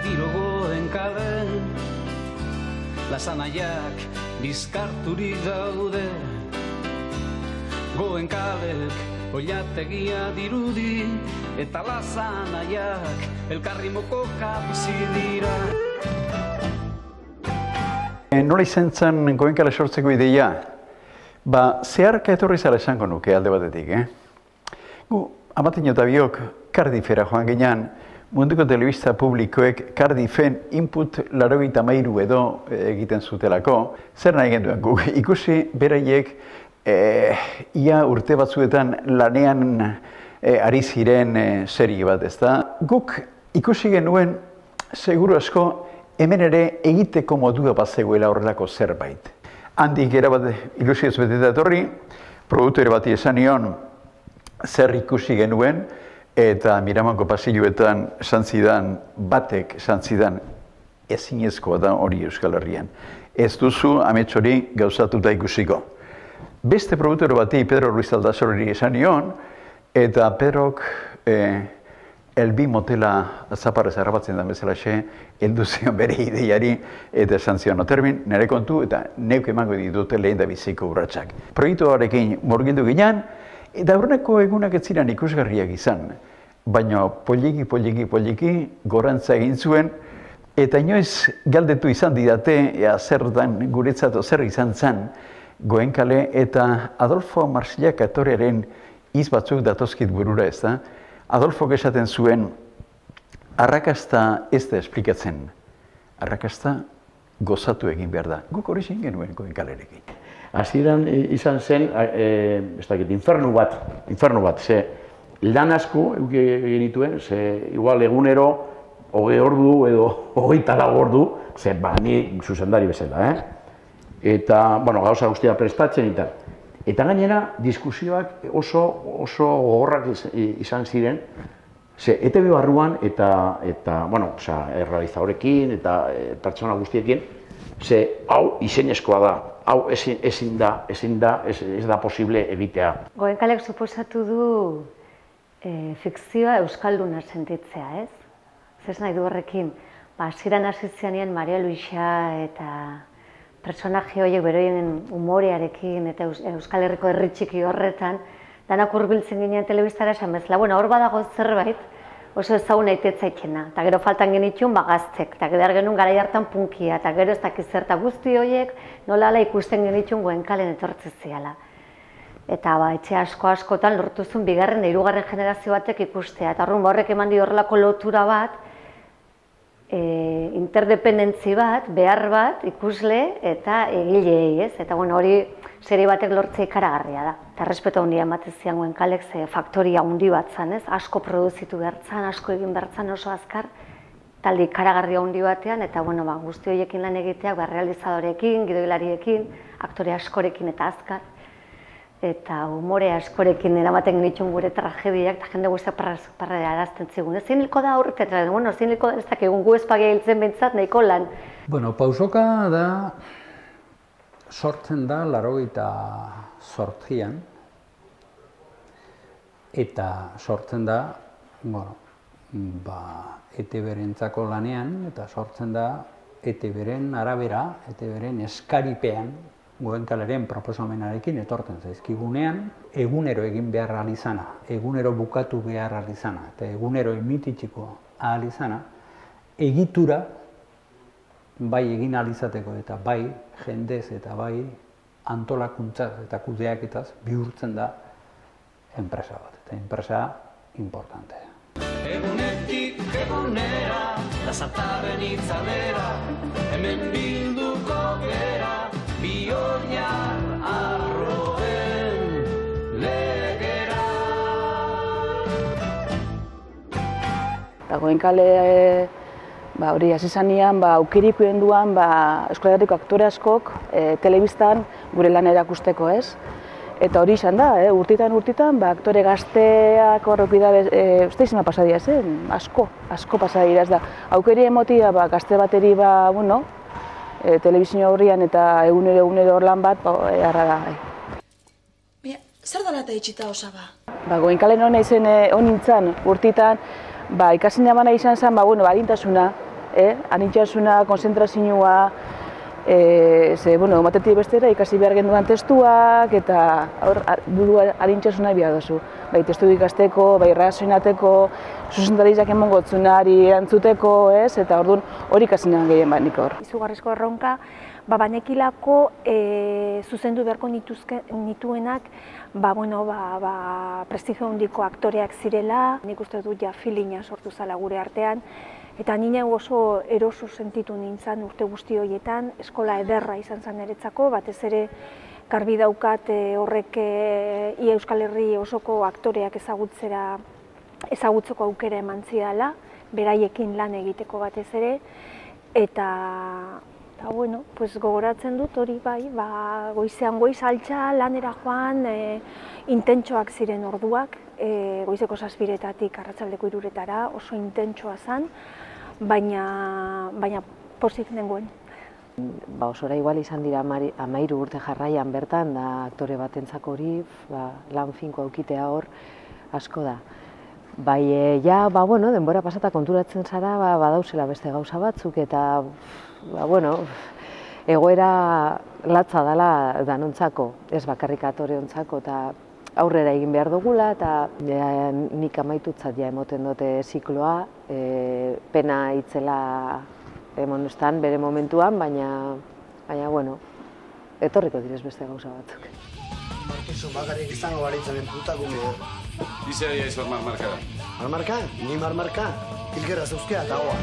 berriro Goenkalen, lasanaiak bizkarturik daude. Goenkalek oilategia dirudi, eta lasanaiak elkarri mokoka bizi dira. Nola izan zen Goenkale sortzeko ideia? Zeharka etorri zara esango nuke alde batetik, Gu, Amatino eta biok Cardiffera joan ginean, munduko telebista publikoek Cardiffen input 93 edo egiten zutelako. Zer nahi genduen guk? Ikusi beraiek ia urte batzuetan lanean ari ziren serie bat, ezta? Guk ikusi genuen, seguru asko, hemen ere egiteko modua bazegoela horrelako zerbait. Handik erabat ilusioz beteta etorri, produktore bati esan nion zer ikusi genuen, eta Miramongo pasilloetan batek esan zidan ezinezkoa da hori Euskal Herrian. Ez duzu amets hori gauzatuta ikusiko. Beste produktore bati, Pedro Luis Aldasori esan nion, eta Pedrok Elbi motela zaparrez harrapatzen da bezalaxe, heldu zion bere ideiari eta esan zion termin, nire kontu eta neuk emango ditute lehen da biziko urratsak. Proiektuarekin murgildu ginean, eta aurreneko egunak ez ziren ikusgarriak izan, baina poliki gorantza egin zuen, eta inoiz galdetu izan didate, zer dan guretzat zer izan zen Goenkale, eta Adolfo Marsillak aktorearen hitz batzuk datozkit burura, ez da? Adolfok esaten zuen, arrakasta ez da esplikatzen, arrakasta gozatu egin behar da. Guk hori zein genuen Goenkalerekin. Hasieran izan zen, ez dakit, infernu bat, ze lan asko egin dituen, ze igual egunero 20 ordu edo 24 ordu, ze ni zuzendari bezala, Eta, gauza guztia prestatzen eta. Eta gainera, diskusioak oso gogorrak izan ziren, ze ETV barruan eta errealizadorekin eta pertsona guztiekin, ze hau izenezkoa da, hau ezin da, ez da posible egitea. Goenkalek suposatu du fikzioa euskalduna sentitzea, ez? Zer nahi du horrekin? Hasieran hasi zenean Maria Luisa eta personaje horiek beroien umorearekin eta Euskal Herriko herri txiki horretan, danak hurbiltzen ginen telebistara esan bezala, hor badago zerbait oso ezaguna aitetzaikena, eta gero faltan genitun gaztek, eta gero genuen garai hartan punkia, eta gero ez dakiz zerta guzti horiek nolala ikusten genitun Goenkalen etortziziala. Eta etxe askotan lortuzun bigarren eta hirugarren generazio batek ikustea, eta horrek eman di horrelako lotura bat, interdependentzi bat, behar bat, ikusle eta egileei, ez? Eta hori serie batek lortzea ikaragarria da. Eta respeto handia ematen zian Goenkalek, ze faktoria handi bat zan, ez? Asko produzitu behar zan, asko egin behar zan oso azkar, talde ikaragarria handi batean, eta guzti horiekin lan egiteak, realizadorekin, gidoilariekin, aktore askorekin eta azkar, eta umore askorekin eramaten genitxun gure tragediak, eta jende guztiak parra arazten zigun. Ezin hilko da aurrek, eta ezin hilko da ez dakigun gu espagia hiltzen bentsat nahiko lan. Pausoka da, sortzen da 88an, eta sortzen da, ETB-rentzako lanean, eta sortzen da ETB-ren arabera, ETB-ren eskaripean, Goenkaleren proposamenarekin etorten zaizkigunean, egunero egin behar alizana, egunero bukatu behar alizana, eta egunero emititxiko alizana, egitura bai egin alizateko eta bai jendez eta bai antolakuntzaz eta kudeaketaz bihurtzen da enpresa bat, eta enpresa importantea. Egunetik egunera, lasartaren itzalera, hemen bilduko gera, Bioñar arroen legera. Goenkale hori hasi zanean, aukerik duan Euskal Herriko aktore askok telebistan gure lan erakusteko, ez? Eta hori izan da, urtitan, aktore gazteak horrek bida, uste izan pasadia zen, asko pasadia ez da. Aukeri emotia gazte bateri, telebizio horrian eta egunero hor lan bat, harra da. Zer dala eta itxita osaba? Goenkalen hona izan honintzan urtitan, ikasina bana izan zen, adintasuna, anitxasuna, konzentrazioa, batetik bestera ikasi behar genduan testuak, eta burua anitxasuna behar duzu. Bai, testu ikasteko, bai, razionateko, zuzendariak emongotzunari erantzuteko, eta orduan hori ikasi nahan gehien bat nik hor. Izugarrizko erronka, banekilako zuzendu beharko nituenak, prestigio handiko aktoreak zirela, nik uste dut ja feelinga sortu zala gure artean, eta nire oso eroso sentitu nintzen urte guzti horietan, eskola ederra izan zen niretzako, batez ere garbi daukat horrek Ia Euskal Herri osoko aktoreak ezagutzeko aukera eman zidala, beraiekin lan egiteko batez ere, eta gogoratzen dut hori bai, goizean goiz altxa lanera joan, intentsoak ziren orduak, goizeko 7:00 arratsaldeko 3:00 oso intentsoa zen, baina pozik nengoen. Osora igual izan dira 13 urte jarraian bertan, da aktore batentzako hori, lan finko aukitea hor asko da. Bai, denbora pasata konturatzen zara, badauzela beste gauza batzuk, eta egoera latza dela danontzako, ez bakarrik aktoreontzako, eta aurrera egin behar dugula, eta nik amaitutzat ja emoten dute zikloa, pena itzela emonustan bere momentuan, baina, etorriko direz beste gauza batzuk. Markezu bakarrik izango baritzen putakumea. Izaria izor marmarka. Marmarka? Ni marmarka? Hilgerra zeuzkea eta hoa.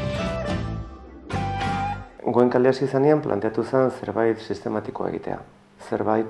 Goenkale hasi zanean planteatu zen zerbait sistematikoa egitea. Zerbait,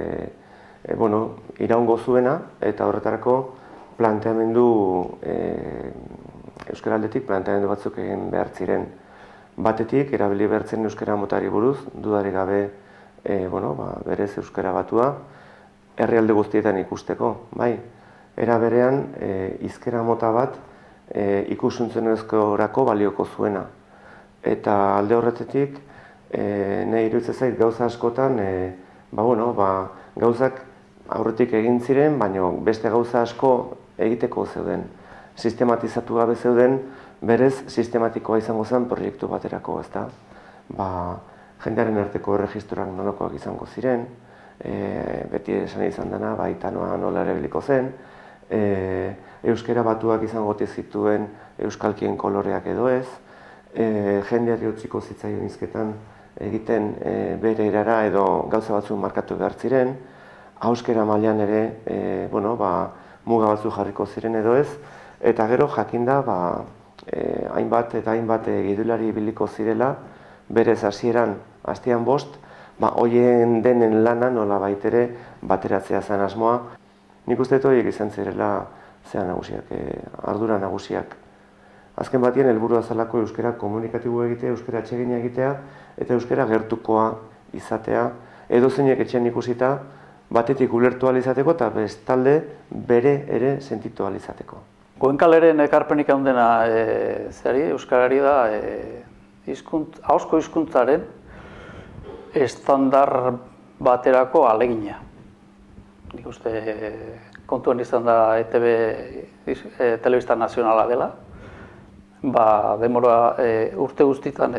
iraungo zuena, eta horretarako planteamendu, euskara aldetik planteamendu batzuk egin behar ziren. Batetik, erabili behartzen euskara motari buruz, dudarik gabe, berez euskara batua, herrialde guztietan ikusteko, bai. Era berean, hizkera mota bat ikusuntzenezkorako balioko zuena. Eta alde horretetik, nahi iruditzen zait gauza askotan, gauzak aurretik egin ziren, baina beste gauza asko egiteko zeuden. Sistematizatu gabe zeuden, berez sistematikoa izango zen proiektu baterako, ezta? Jendearen arteko erregistroak nolakoak izango ziren, beti esan izan dena, itanoa nola erabiliko zen, euskara batuak izango zituen euskalkien koloreak edo ez, jendeari utziko zitzaion hizketan egiten bere erara edo gauza batzuk markatu behar ziren, ahoskera mailan ere muga batzuk jarriko ziren edo ez, eta gero jakinda hainbat eta hainbat gidulari ibiliko zirela, berez hasieran hastian 5, hoien denen lana nola baitere bateratzea zen asmoa. Nik uste horiek izan zirela nagusiak, ardura nagusiak. Azken batien helburua zelako euskara komunikatibo egitea, euskara atsegina egitea, eta euskara gertukoa izatea, edo zeinek etxean ikusita, batetik ulertu ahal izateko eta bestalde bere ere sentitu ahal izateko. Goenkaleren ekarpenik handena euskarari da ahozko hizkuntzaren estandar baterako alegina. Nik uste kontuan izan da ETB Telebista Nazionala dela. Denbora urte guztitan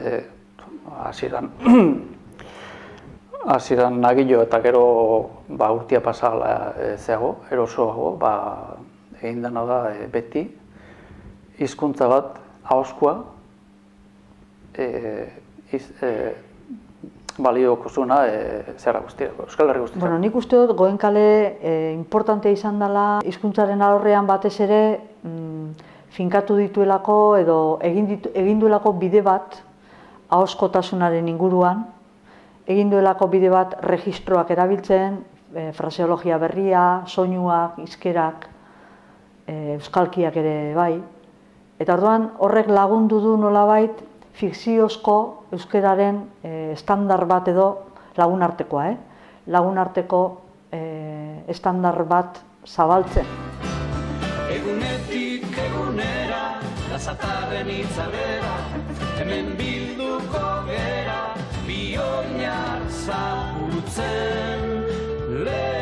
hasieran nagilo eta gero urtia pasala erosoago, egin dena da beti hizkuntza bat ahozkoa balioko zuna Euskal Herri guztiak. Nik uste dut Goenkale importante izan dela hizkuntzaren alorrean batez ere finkatu dituelako edo egin duelako bide bat ahozkotasunaren inguruan, egin duelako bide bat registroak erabiltzen, fraseologia berria, soinuak, hizkerak, euskalkiak ere bai. Eta orduan horrek lagundu du nolabait fikziozko euskararen estandar bat edo lagunartekoa, lagunarteko estandar bat zabaltzen. Egunetik egunera, lasatarren itzalera, hemen bilduko gera, bi oinar zabutzen lehen.